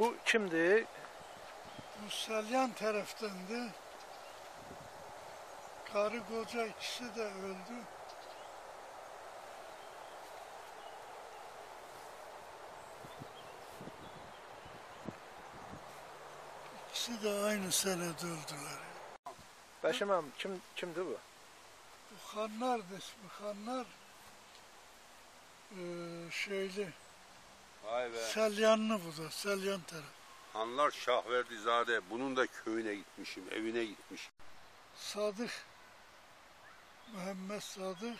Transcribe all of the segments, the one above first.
Bu kimdir? Bu Salyan taraftandı. Karı koca ikisi de öldü. İkisi de aynı senede öldüler. Bəşiməm, kimdir bu? Bu Xanlardı ismi. Xanlar şeyli. Vay be. Salyanlı bu da. Salyan taraf. Hanlar Şahverdizade. Bunun da köyüne gitmişim, evine gitmişim. Sadık. Muhammed Sadık.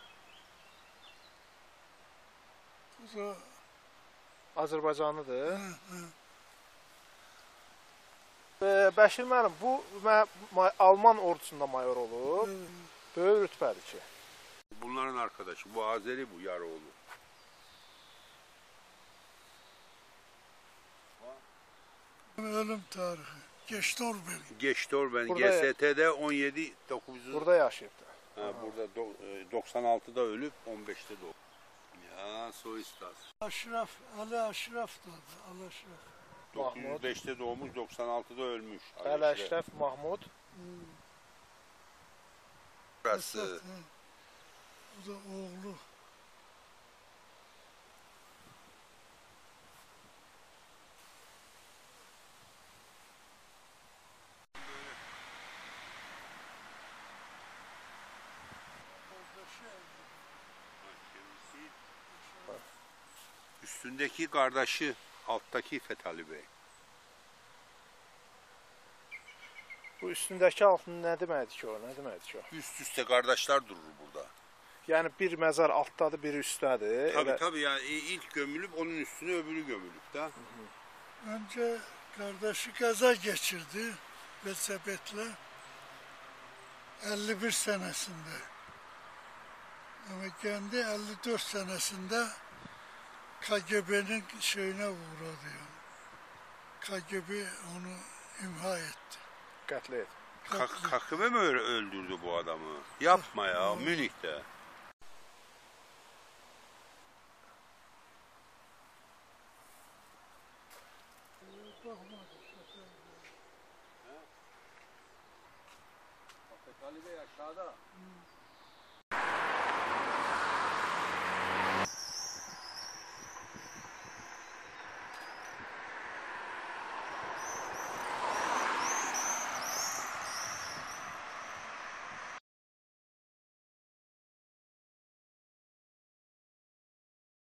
Bu da Azərbaycanlıdır. hı. Bəşir müəllim, bu Alman ordusunda mayor olub. Evet. Böyük rütbədir ki. Bunların arkadaşı. Bu Azeri, bu Yaroğlu. Ölüm tarihi. Geçtorberg. Geçtor ben. Burada- GST'de 17.900. Burada yaşayıbdı. Ha, burada 96'da ölüp 15'te doğdu. Ya soy istas. Aşraf, Ali Aşraf da adı. Ali Aşraf. Mahmud. 905'te doğmuş, 96'da ölmüş. Əli Əşrəf Mahmud. Burası. Esat, he. Bu da oğlu. Üstündeki kardeşi, alttaki Fethali Bey. Bu üstündəki altın nə deməkdir ki o? Nə deməkdir ki o? Üst üste kardeşler durur burada. Yəni bir məzar altdadır, biri üstdədir. Tabii Elə- tabii yani ilk gömülüp onun üstüne öbürü gömülüp da. Önce kardeşi kaza geçirdi Belsebetle 51 senesinde. Ama kendi 54 senesinde KGB'nin şeyine uğradı yani. KGB onu imha etti. Qətl et. Kakıbe mi öldürdü bu adamı? Yapma ya, Münih'te. Fethali Bey aşağıda.